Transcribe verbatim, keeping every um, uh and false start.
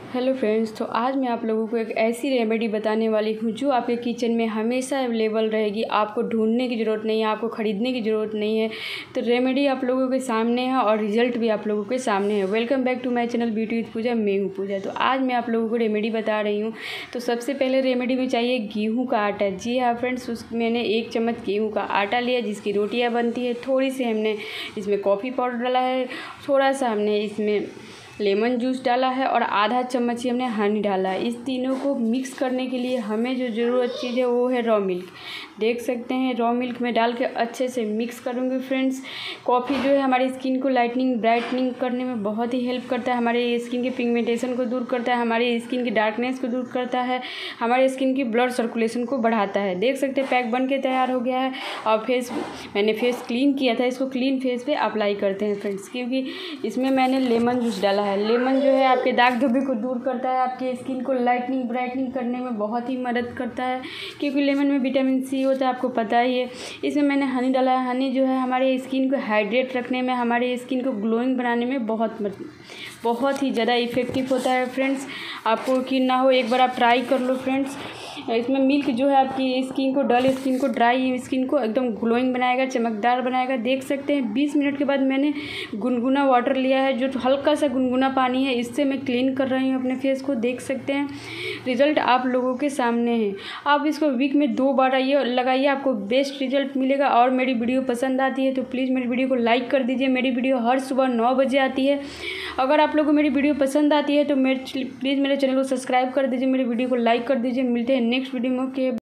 Hello friends, तो आज मैं आप लोगों को एक ऐसी रेमेडी बताने वाली हूँ जो आपके किचन में हमेशा अवेलेबल रहेगी। आपको ढूंढने की ज़रूरत नहीं है, आपको ख़रीदने की ज़रूरत नहीं है। तो रेमेडी आप लोगों के सामने है और रिज़ल्ट भी आप लोगों के सामने है। Welcome back to my channel beauty with Pooja. मैं हूँ पूजा। तो आज मैं आप लोगों को रेमेडी बता रही हूँ। तो सबसे पहले रेमेडी में चाहिए गेहूँ का आटा। जी हाँ फ्रेंड्स, उस मैंने एक चम्मच गेहूँ का आटा लिया जिसकी रोटियाँ बनती है। थोड़ी सी हमने इसमें कॉफ़ी पाउडर डाला है, थोड़ा सा हमने इसमें लेमन जूस डाला है और आधा चम्मच ही हमने हनी डाला है। इस तीनों को मिक्स करने के लिए हमें जो ज़रूरत चीज़ है वो है रॉ मिल्क। देख सकते हैं रॉ मिल्क में डाल के अच्छे से मिक्स करूँगी फ्रेंड्स। कॉफ़ी जो है हमारी स्किन को लाइटनिंग ब्राइटनिंग करने में बहुत ही हेल्प करता है। हमारे स्किन के पिगमेंटेशन को दूर करता है, हमारी स्किन की डार्कनेस को दूर करता है, हमारे स्किन की ब्लड सर्कुलेशन को बढ़ाता है। देख सकते हैं पैक बन के तैयार हो गया है। और फेस मैंने फेस क्लीन किया था, इसको क्लीन फेस पे अप्लाई करते हैं फ्रेंड्स, क्योंकि इसमें मैंने लेमन जूस डाला है। लेमन जो है आपके दाग धब्बे को दूर करता है, आपकी स्किन को लाइटनिंग ब्राइटनिंग करने में बहुत ही मदद करता है, क्योंकि लेमन में विटामिन सी होता है, आपको पता ही है। इसमें मैंने हनी डाला है। हनी जो है हमारे स्किन को हाइड्रेट रखने में, हमारे स्किन को ग्लोइंग बनाने में बहुत बहुत ही ज़्यादा इफ़ेक्टिव होता है फ्रेंड्स। आपको यकीन ना हो, एक बार आप ट्राई कर लो फ्रेंड्स। इसमें मिल्क जो है आपकी स्किन को, डल स्किन को, ड्राई स्किन को एकदम ग्लोइंग बनाएगा, चमकदार बनाएगा। देख सकते हैं बीस मिनट के बाद मैंने गुनगुना वाटर लिया है, जो हल्का सा गुनगुना पानी है, इससे मैं क्लीन कर रही हूँ अपने फेस को। देख सकते हैं रिज़ल्ट आप लोगों के सामने है। आप इसको वीक में दो बार आइए लगाइए, आपको बेस्ट रिजल्ट मिलेगा। और मेरी वीडियो पसंद आती है तो प्लीज़ मेरी वीडियो को लाइक कर दीजिए। मेरी वीडियो हर सुबह नौ बजे आती है। अगर आप लोगों को मेरी वीडियो पसंद आती है तो मेरे प्लीज़ मेरे चैनल को सब्सक्राइब कर दीजिए, मेरी वीडियो को लाइक कर दीजिए। मिलते हैं नेक्स्ट वीडियो में। ओके।